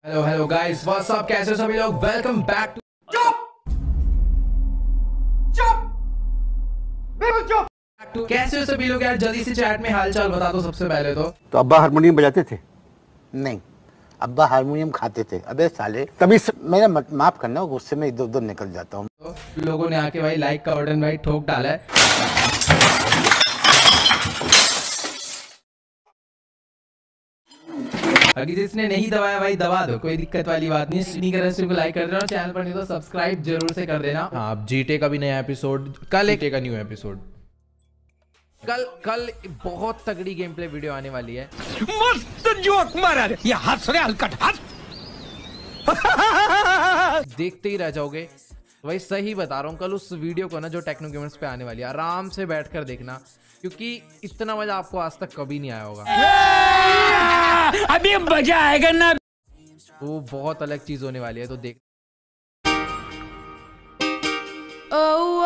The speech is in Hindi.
Hello hello guys, what's up, कैसे हो सभी लोग। वेलकम बैक टू कैसे हो सभी लोग यार। जल्दी से चैट में हालचाल बता दो सबसे पहले तो अब्बा हारमोनियम बजाते थे? नहीं, अब्बा हारमोनियम खाते थे। अबे साले, तभी मेरा माफ करना, गुस्से में इधर उधर निकल जाता हूँ। लोगों ने आके भाई लाइक का बटन भाई ठोक डाला है। अगर जिसने नहीं दबाया भाई दबा दो, कोई दिक्कत वाली बात नहीं। स्क्रीन के रेसिपी को लाइक कर देना, चैनल पर नहीं तो सब्सक्राइब जरूर से कर देना। हाँ, अब जीटे का भी नया एपिसोड कल, एक का न्यू एपिसोड कल बहुत तगड़ी गेम प्ले वीडियो आने वाली है। मस्त जोक मारा रे, ये हंस रहे हलकट हंस। देखते ही रह जाओगे भाई, सही बता रहा हूँ। कल उस वीडियो को ना जो टेक्नो गेमर्स पे आने वाली है, आराम से बैठकर देखना, क्योंकि इतना मजा आपको आज तक कभी नहीं आया होगा। अभी मजा आएगा ना। वो बहुत अलग चीज होने वाली है, तो देख। Oh